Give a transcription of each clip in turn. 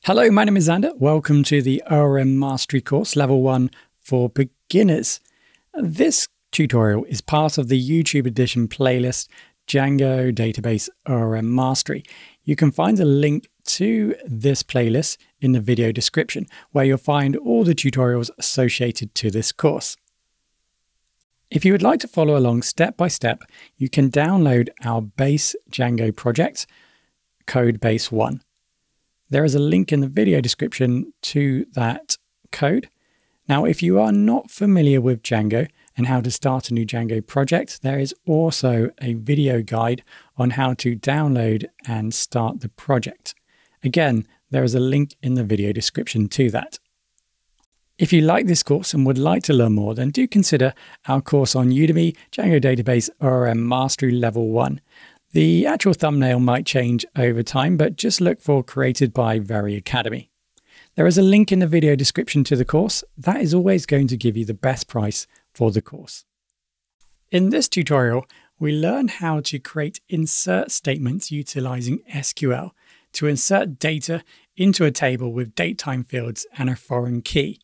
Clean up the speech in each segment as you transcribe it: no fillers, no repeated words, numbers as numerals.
Hello, my name is Xander. Welcome to the ORM Mastery course, Level 1 for Beginners. This tutorial is part of the YouTube edition playlist, Django Database ORM Mastery. You can find a link to this playlist in the video description, where you'll find all the tutorials associated to this course. If you would like to follow along step by step, you can download our base Django project, Code Base 1. There is a link in the video description to that code. Now, if you are not familiar with Django and how to start a new Django project, there is also a video guide on how to download and start the project. Again, there is a link in the video description to that. If you like this course and would like to learn more, then do consider our course on Udemy, Django Database ORM Mastery Level 1. The actual thumbnail might change over time, but just look for Created by Very Academy. There is a link in the video description to the course. That is always going to give you the best price for the course. In this tutorial, we learn how to create insert statements utilizing SQL to insert data into a table with DateTime fields and a foreign key.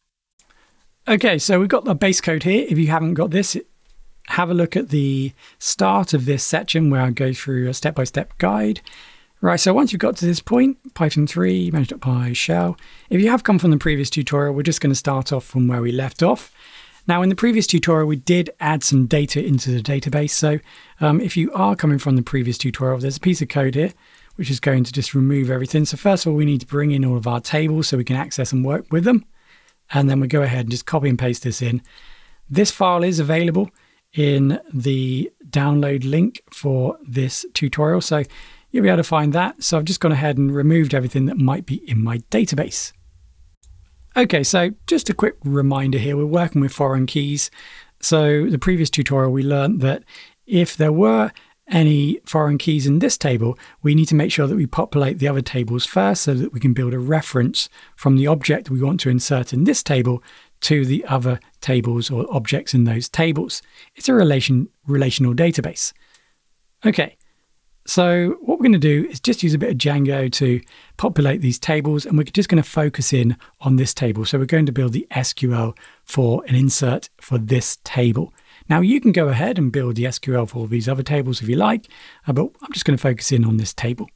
Okay, so we've got the base code here. If you haven't got this, have a look at the start of this section where I go through a step-by-step guide. Right, so once you've got to this point, Python 3, manage.py shell. If you have come from the previous tutorial, we're just going to start off from where we left off. Now, in the previous tutorial, we did add some data into the database. So if you are coming from the previous tutorial, there's a piece of code here, which is going to just remove everything. So first of all, we need to bring in all of our tables so we can access and work with them. And then we go ahead and just copy and paste this in. This file is available in the download link for this tutorial. So you'll be able to find that. So I've just gone ahead and removed everything that might be in my database. Okay, so just a quick reminder here, we're working with foreign keys. So the previous tutorial, we learned that if there were any foreign keys in this table, we need to make sure that we populate the other tables first so that we can build a reference from the object we want to insert in this table to the other tables or objects in those tables. It's a relational database. Okay, so what we're going to do is just use a bit of Django to populate these tables, and we're just going to focus in on this table. So we're going to build the SQL for an insert for this table. Now you can go ahead and build the SQL for all these other tables if you like, but I'm just going to focus in on this table.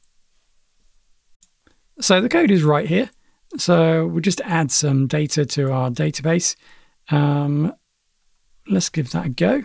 So the code is right here. So we'll just add some data to our database. Let's give that a go.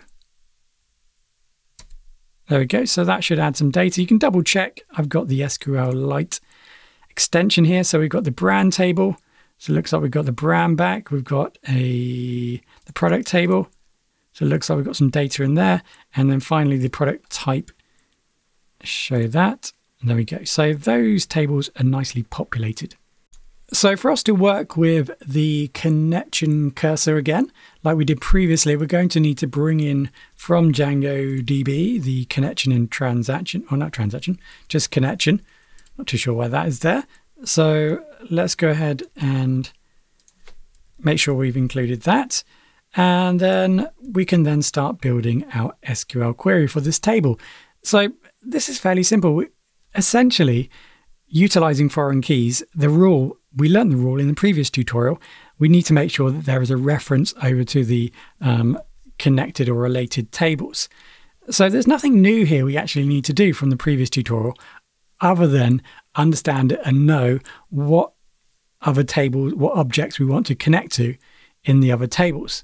There we go. So that should add some data. You can double check. I've got the SQLite extension here. So we've got the brand table. So it looks like we've got the brand back. We've got the product table. So it looks like we've got some data in there. And then finally the product type. Show that. And there we go. So those tables are nicely populated. So for us to work with the connection cursor again, like we did previously, we're going to need to bring in from Django DB the connection and transaction, or not transaction, just connection. Not too sure why that is there. So let's go ahead and make sure we've included that. And then we can then start building our SQL query for this table. So this is fairly simple. Essentially, utilizing foreign keys, we learned the rule in the previous tutorial. We need to make sure that there is a reference over to the connected or related tables. So there's nothing new here we actually need to do from the previous tutorial other than understand and know what other tables, what objects we want to connect to in the other tables.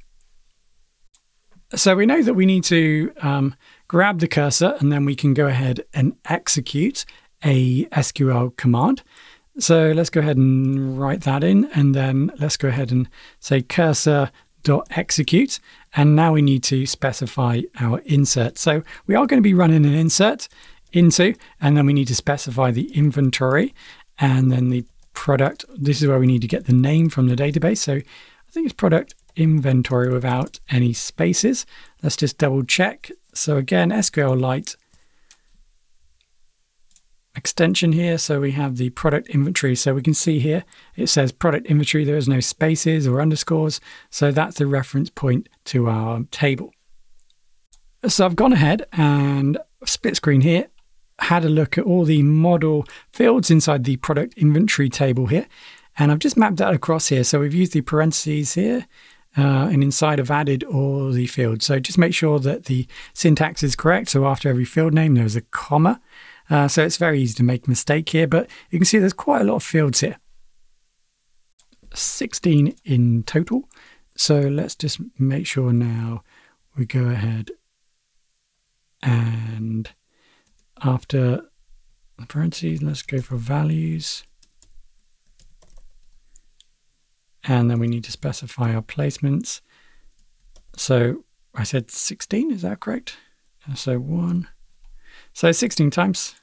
So we know that we need to grab the cursor and then we can go ahead and execute a SQL command. So let's go ahead and write that in, and then let's go ahead and say cursor.execute. And now we need to specify our insert. So we are going to be running an insert into, and then we need to specify the inventory and then the product. This is where we need to get the name from the database. So I think it's product inventory without any spaces. Let's just double check. So again, SQLite extension here. So we have the product inventory. So we can see here, it says product inventory. There is no spaces or underscores. So that's the reference point to our table. So I've gone ahead and split screen here. had a look at all the model fields inside the product inventory table here. And I've just mapped that across here. So we've used the parentheses here, and inside I've added all the fields. So just make sure that the syntax is correct. So after every field name, there's a comma. So it's very easy to make a mistake here, but you can see there's quite a lot of fields here. 16 in total. So let's just make sure now we go ahead and after the parentheses, let's go for values. And then we need to specify our placements. So I said 16, is that correct? So 1. So 16 times.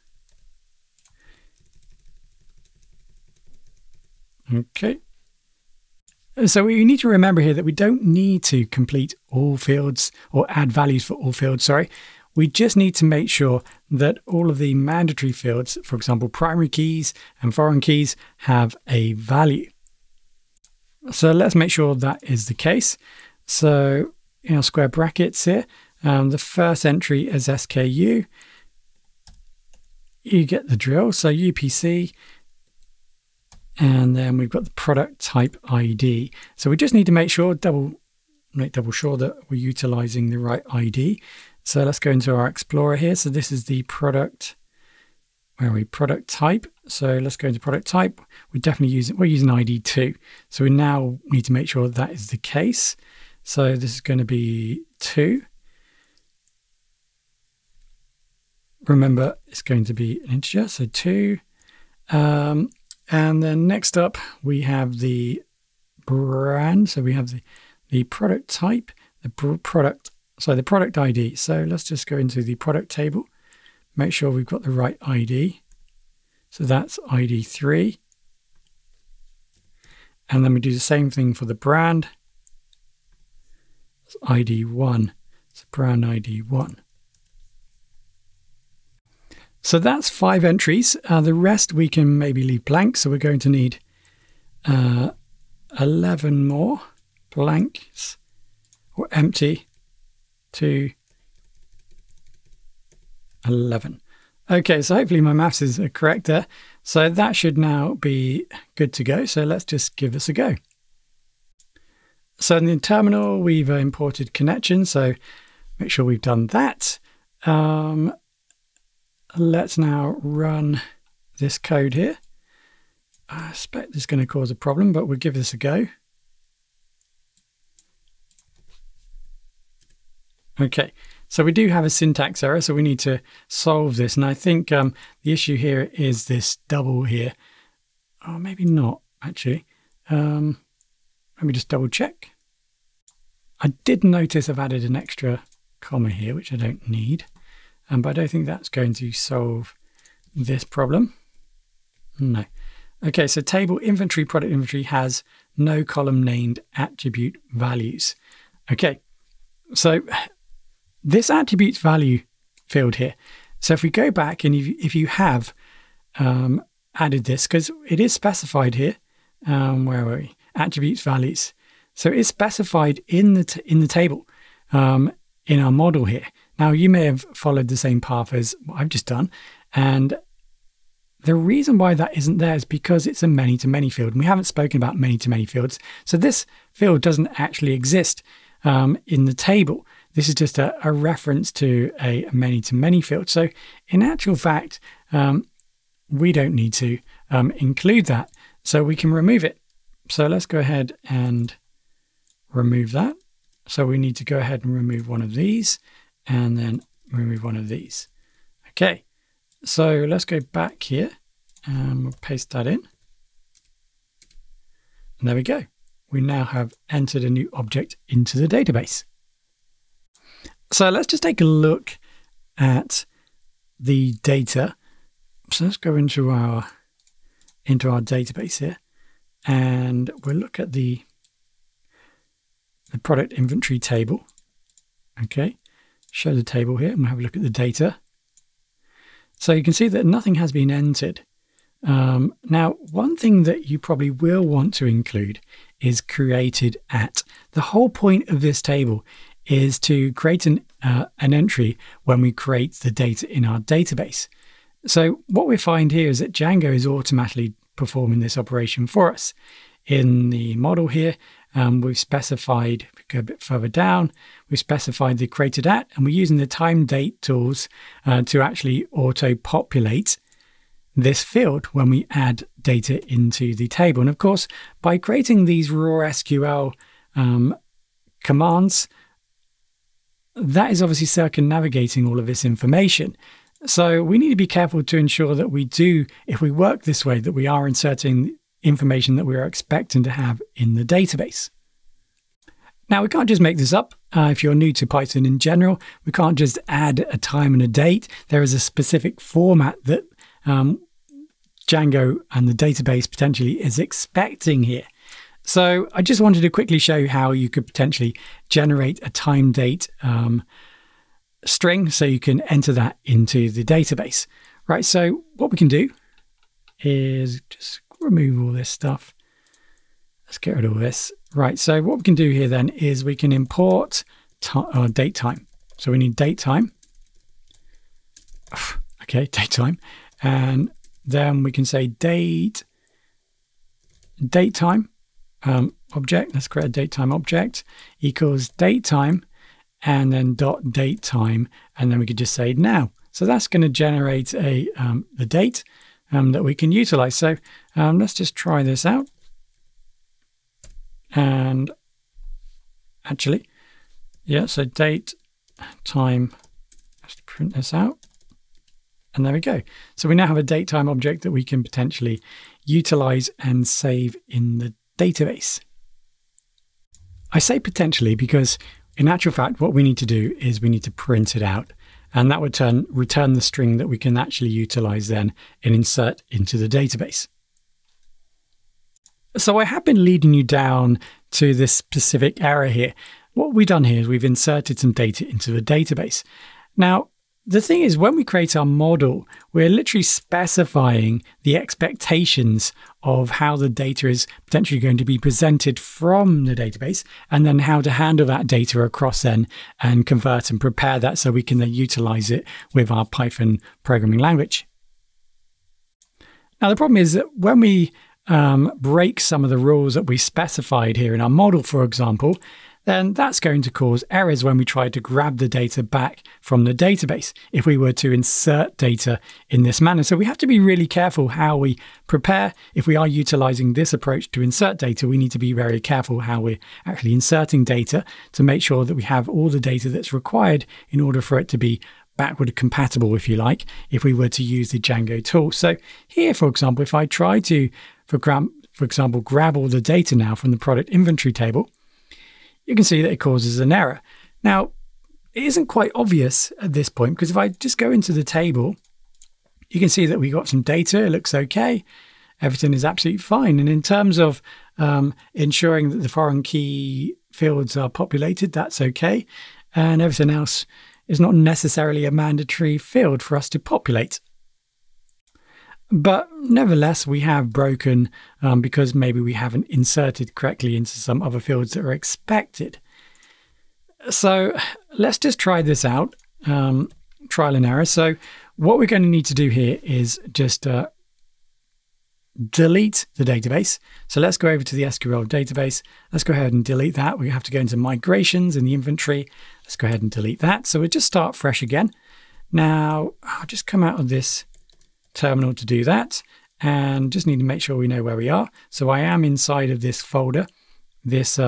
Okay. So we need to remember here that we don't need to complete all fields or add values for all fields, sorry. We just need to make sure that all of the mandatory fields, for example, primary keys and foreign keys, have a value. So let's make sure that is the case. So in our square brackets here, the first entry is SKU. You get the drill, so UPC. And then we've got the product type ID. So we just need to make sure, make double sure that we're utilizing the right ID. So let's go into our Explorer here. So this is the product, where are we? Product type. So let's go into product type. We're using ID 2. So we now need to make sure that is the case. So this is going to be 2. Remember, it's going to be an integer, so 2. And then next up, we have the brand. So we have the product type, the product ID. So let's just go into the product table, make sure we've got the right ID. So that's ID 3. And then we do the same thing for the brand. It's ID 1. It's brand ID 1. So that's 5 entries. The rest we can maybe leave blank. So we're going to need 11 more blanks or empty to 11. Okay, so hopefully my maths is correct there. So that should now be good to go. So let's just give this a go. So in the terminal, we've imported connections. So make sure we've done that. Let's now run this code here. I expect this is going to cause a problem, but we'll give this a go. Okay, so we do have a syntax error, so we need to solve this. And I think the issue here is this double here. Oh, maybe not, actually. Let me just double check. I did notice I've added an extra comma here, which I don't need. But I don't think that's going to solve this problem. No. Okay, so table inventory, product inventory has no column named attribute values. Okay, so this attributes value field here. So if we go back and if you have added this, because it is specified here, where are we? Attributes values. So it's specified in the table in our model here. Now, you may have followed the same path as what I've just done. And the reason why that isn't there is because it's a many-to-many field. And we haven't spoken about many-to-many fields. So this field doesn't actually exist in the table. This is just a reference to a many-to-many field. So in actual fact, we don't need to include that. So we can remove it. So let's go ahead and remove that. So we need to go ahead and remove one of these. And then remove one of these. Okay, so let's go back here and we'll paste that in. And there we go. We now have entered a new object into the database. So let's just take a look at the data. So let's go into our database here and we'll look at the product inventory table. Okay. Show the table here and we'll have a look at the data. So you can see that nothing has been entered. Now, one thing that you probably will want to include is created at. The whole point of this table is to create an entry when we create the data in our database. So what we find here is that Django is automatically performing this operation for us. In the model here, we've specified, if we go a bit further down, we've specified the created at, and we're using the time date tools to actually auto-populate this field when we add data into the table. And of course, by creating these raw SQL commands, that is obviously circumnavigating all of this information. So we need to be careful to ensure that we do, if we work this way, that we are inserting information that we are expecting to have in the database. Now, we can't just make this up. If you're new to Python in general, we can't just add a time and a date. There is a specific format that Django and the database potentially is expecting here. So I just wanted to quickly show you how you could potentially generate a time date string so you can enter that into the database. Right, so what we can do is just remove all this stuff. Let's get rid of all this. Right, so what we can do here then is we can import DateTime. So we need DateTime. Okay, DateTime. And then we can say DateTime object. Let's create a DateTime object equals DateTime and then .DateTime. And then we could just say now. So that's going to generate the date that we can utilize. So let's just try this out. And actually, yeah, so date time, let's print this out. And there we go. So we now have a DateTime object that we can potentially utilize and save in the database. I say potentially because in actual fact, what we need to do is we need to print it out. And that would return the string that we can actually utilize then and insert into the database. So I have been leading you down to this specific error here. What we've done here is we've inserted some data into the database. Now, the thing is, when we create our model, we're literally specifying the expectations of how the data is potentially going to be presented from the database, and then how to handle that data across then and convert and prepare that so we can then utilize it with our Python programming language. Now, the problem is that when we break some of the rules that we specified here in our model, for example, then that's going to cause errors when we try to grab the data back from the database if we were to insert data in this manner. So we have to be really careful how we prepare. If we are utilizing this approach to insert data, we need to be very careful how we're actually inserting data to make sure that we have all the data that's required in order for it to be backward compatible, if you like, if we were to use the Django tool. So here, for example, if I try to, for example, grab all the data now from the product inventory table, you can see that it causes an error. Now, it isn't quite obvious at this point, because if I just go into the table, you can see that we got some data. It looks okay. Everything is absolutely fine. And in terms of ensuring that the foreign key fields are populated, that's okay. And everything else is not necessarily a mandatory field for us to populate. But nevertheless, we have broken because maybe we haven't inserted correctly into some other fields that are expected. So let's just try this out, trial and error. So what we're going to need to do here is just delete the database. So let's go over to the SQL database. Let's go ahead and delete that. We have to go into migrations in the inventory. Let's go ahead and delete that. So we'll just start fresh again. Now, I'll just come out of this terminal to do that, and just need to make sure we know where we are. So I am inside of this folder. This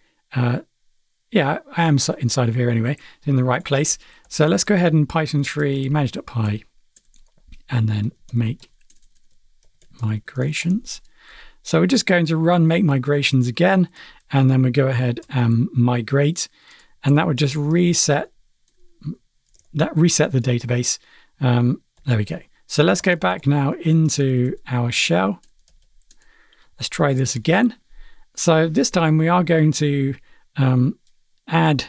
yeah, I am inside of here anyway, in the right place. So let's go ahead and Python 3 manage.py and then make migrations. So we're just going to run make migrations again, and then we go ahead and migrate, and that would just reset the database. There we go. So let's go back now into our shell. Let's try this again. So this time we are going to add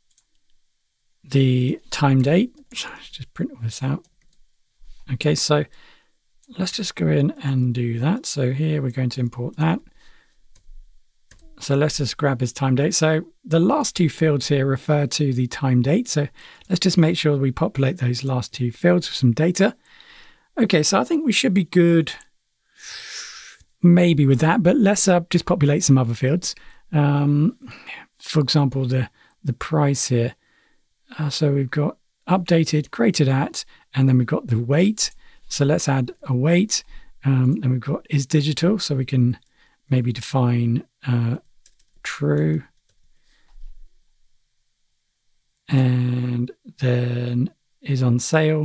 the time date. So let's just print all this out. Okay, so let's just go in and do that. So here we're going to import that. So let's just grab this time date. So the last two fields here refer to the time date. So let's just make sure we populate those last two fields with some data. Okay, so I think we should be good maybe with that, but let's just populate some other fields. For example, the price here. So we've got updated, created at, and then we've got the weight. So let's add a weight. And we've got is digital, so we can maybe define true. And then is on sale,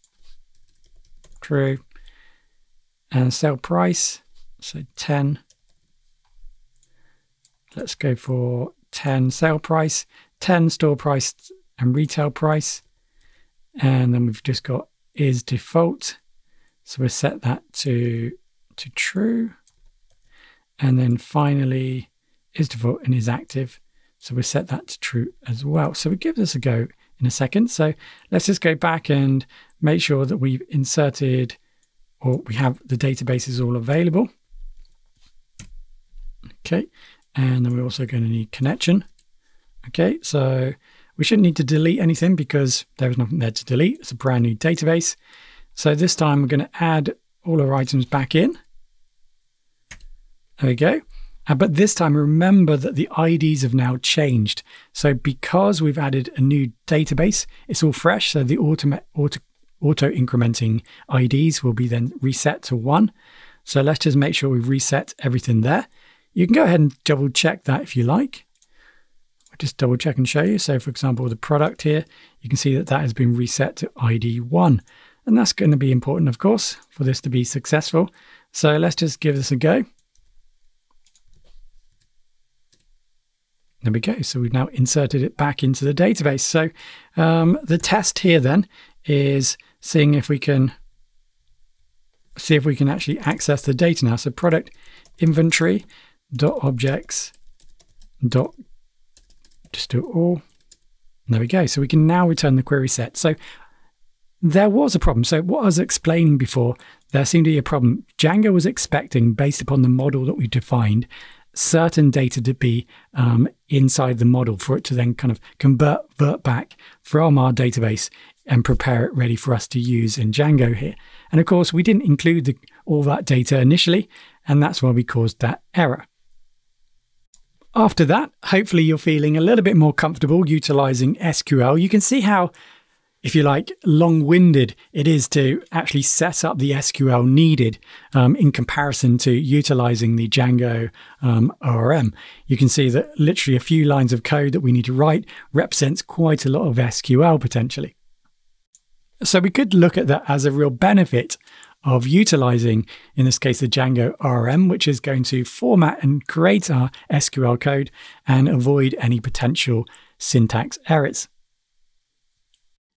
true. And sale price, so 10. Let's go for 10 sale price, 10 store price and retail price. And then we've just got is default. So we'll set that to true. And then finally is default and is active. So we'll set that to true as well. So we'll give this a go in a second. So let's just go back and make sure that we've inserted, or we have the databases all available. Okay. And then we're also going to need connection. Okay. So we shouldn't need to delete anything because there is nothing there to delete. It's a brand new database. So this time we're going to add all our items back in. There we go. But this time, remember that the IDs have now changed. So because we've added a new database, it's all fresh. So the auto-incrementing IDs will be then reset to 1. So let's just make sure we've reset everything there. You can go ahead and double check that if you like. I'll just double check and show you. So for example, the product here, you can see that that has been reset to ID 1. And that's going to be important, of course, for this to be successful. So let's just give this a go. There we go. So we've now inserted it back into the database. So the test here then is seeing if we can actually access the data now. So product inventory dot objects dot just do it all. There we go. So we can now return the query set. So there was a problem. So what I was explaining before, there seemed to be a problem. Django was expecting, based upon the model that we defined, certain data to be inside the model for it to then kind of convert back from our database and prepare it ready for us to use in Django here. And of course, we didn't include all that data initially, and that's why we caused that error. After that, hopefully you're feeling a little bit more comfortable utilizing SQL. You can see how, if you like, long-winded it is to actually set up the SQL needed in comparison to utilizing the Django ORM. You can see that literally a few lines of code that we need to write represents quite a lot of SQL potentially. So we could look at that as a real benefit of utilizing, in this case, the Django ORM, which is going to format and create our SQL code and avoid any potential syntax errors.